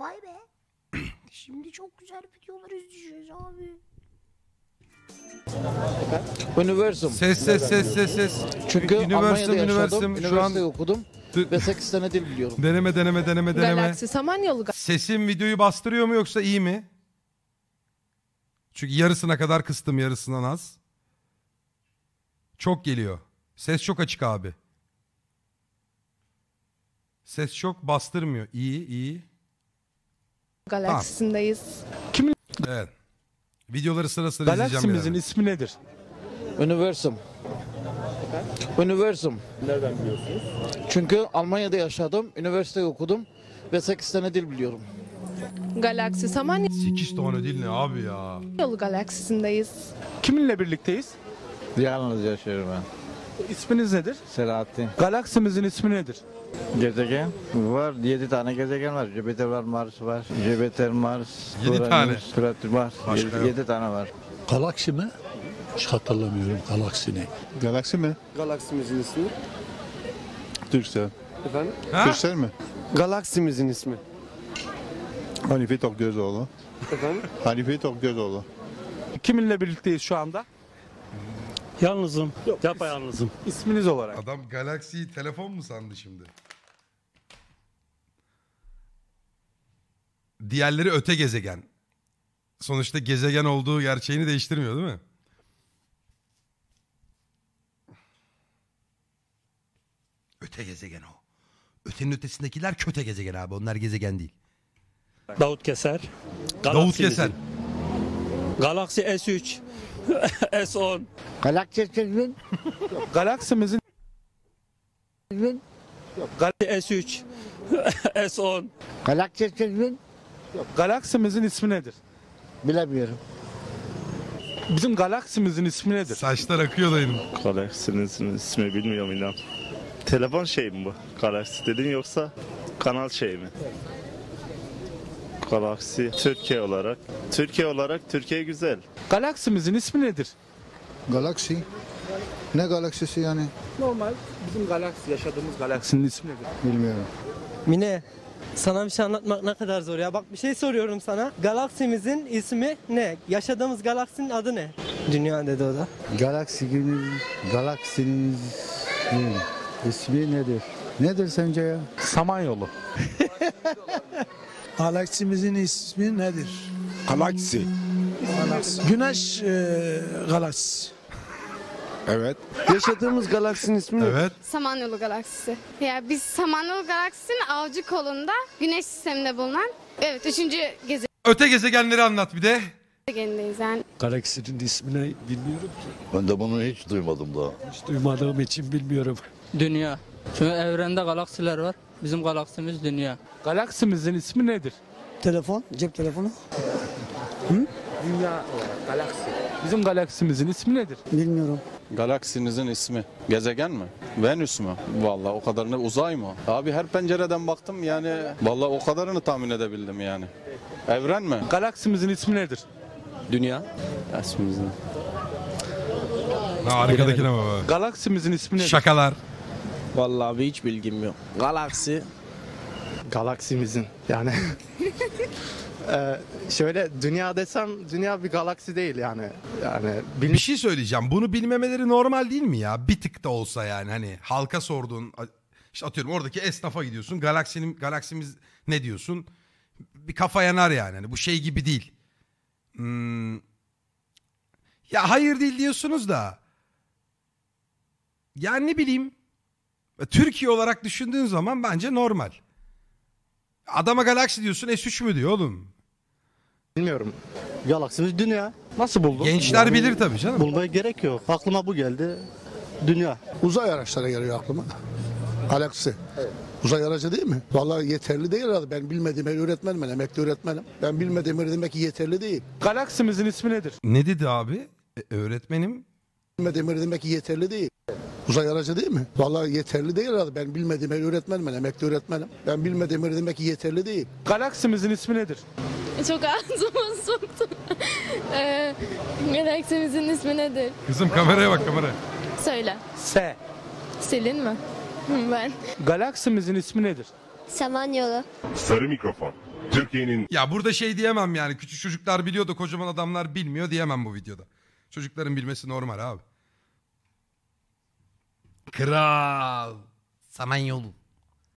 Vay be. Şimdi çok güzel videolar izleyeceğiz abi. Universum. Ses. Çünkü Almanya'da yaşadım, şu üniversite an okudum ve 8 sene dil biliyorum. deneme. Galaksi Samanyolu. Sesim videoyu bastırıyor mu yoksa iyi mi? Çünkü yarısına kadar kıstım, yarısından az. Çok geliyor. Ses çok açık abi. Ses çok bastırmıyor. İyi. Galaksisindeyiz. Evet. Videoları sırasıyla izleyeceğim. Galaksimizin ismi nedir? Universum. Universum. Nereden biliyorsunuz? Çünkü Almanya'da yaşadım, üniversite okudum ve 8 sene dil biliyorum. Galaksi Samanyolu 8 tane dil ne abi ya? galaksisindeyiz. Kiminle birlikteyiz? Yalnız yaşıyorum ben. İsminiz nedir? Selahattin. Galaksimizin ismi nedir? Gezegen var. 7 tane gezegen var. Jüpiter var, Mars var. Jüpiter, Mars, 7 tane. Satürn var. Başka yok. 7 tane var. Galaksi mi? Hiç hatırlamıyorum galaksini. Galaksi mi? Galaksimizin ismi. Türksel. Efendim? Ha? Türksel mi? Galaksimizin ismi. Hanife Tokgözoğlu. Efendim? Hanife Tokgözoğlu. Kiminle birlikteyiz şu anda? Yalnızım. Yapayalnızım. İsminiz olarak. Adam Galaxy'yi telefon mu sandı şimdi? Diğerleri öte gezegen. Sonuçta gezegen olduğu gerçeğini değiştirmiyor değil mi? Öte gezegen o. Ötenin ötesindekiler köte gezegen abi. Onlar gezegen değil. Davut Keser. Davut Keser. Galaksi S3. S10. Galaksimizin Galaksimizin S3. S10. Galaksimizin ismi nedir? bilemiyorum. Bizim galaksimizin ismi nedir? Saçlar akıyor dayının. Galaksimizin ismi bilmiyorum inan. Telefon şey mi bu? Galaksi dedin yoksa kanal şey mi? Galaksi Türkiye olarak Türkiye güzel. Galaksimizin ismi nedir? Galaksi? Ne galaksisi yani? Normal bizim galaksi, yaşadığımız galaksinin ismi nedir? Bilmiyorum. Mine, sana bir şey anlatmak ne kadar zor ya. Bak bir şey soruyorum sana. Galaksimizin ismi ne? Yaşadığımız galaksinin adı ne? Dünya dedi o da. Galaksinin ismi nedir? Nedir sence ya? Samanyolu. Galaksimizin ismi nedir? Galaksi. Güneş galaksisi. Evet. Yaşadığımız galaksinin ismi ne? Evet. Samanyolu galaksisi. Ya biz Samanyolu galaksisinin avcı kolunda Güneş sisteminde bulunan 3. Öte gezegenleri anlat bir de. gezegendeyiz yani. Galaksinin ismini bilmiyorum ki. Ben de bunu hiç duymadım daha. Hiç duymadığım için bilmiyorum. Dünya. Çünkü evrende galaksiler var. Bizim galaksimiz dünya. Galaksimizin ismi nedir? Telefon, cep telefonu. Dünya olarak galaksi. Bizim galaksimizin ismi nedir? Bilmiyorum. Galaksinizin ismi gezegen mi? Venüs mü? Vallahi o kadarını uzay mı? Abi her pencereden baktım yani vallahi o kadarını tahmin edebildim yani. Evren mi? Galaksimizin ismi nedir? Dünya. Ismimizin. Ha, arkadakine baba. Galaksimizin ismi nedir? Şakalar. Vallahi abi hiç bilgim yok. Galaksi. Galaksimizin. Yani şöyle dünya desem dünya bir galaksi değil yani. Yani Bir şey söyleyeceğim. Bunu bilmemeleri normal değil mi ya? Bir tık da olsa yani hani halka sorduğun, işte atıyorum oradaki esnafa gidiyorsun. Galaksimiz ne diyorsun? Bir kafa yanar yani. Hani bu şey gibi değil. Ya hayır değil diyorsunuz da. Yani ne bileyim. Türkiye olarak düşündüğün zaman bence normal. Adama galaksi diyorsun, S3 mü diyor oğlum? bilmiyorum. Galaksimiz dünya. Nasıl buldun? Gençler bilir tabii canım. Bulmaya gerek yok. Aklıma bu geldi. Dünya. Uzay araçları geliyor aklıma. Galaksi. Uzay aracı değil mi? Vallahi yeterli değil herhalde. Ben bilmediğim öğretmenim, ben emekli öğretmenim. Ben bilmediğim demek ki yeterli değil. Galaksimizin ismi nedir? Ne dedi abi? Öğretmenim. Bilmediğim demek ki yeterli değil. Uzay aracı değil mi? Vallahi yeterli değil herhalde. Ben bilmediğim öğretmenim, ben emekli öğretmenim. Ben bilmediğim demek ki yeterli değil. Galaksimizin ismi nedir? Çok ağzıma soktu. Galaksimizin ismi nedir? Kızım kameraya bak, kamera. Söyle. S. Selin mi? Ben. Galaksimizin ismi nedir? Samanyolu. Sarı mikrofon. Türkiye'nin Ya burada şey diyemem yani. Küçük çocuklar biliyor da kocaman adamlar bilmiyor diyemem bu videoda. Çocukların bilmesi normal abi. Kral. Samanyolu.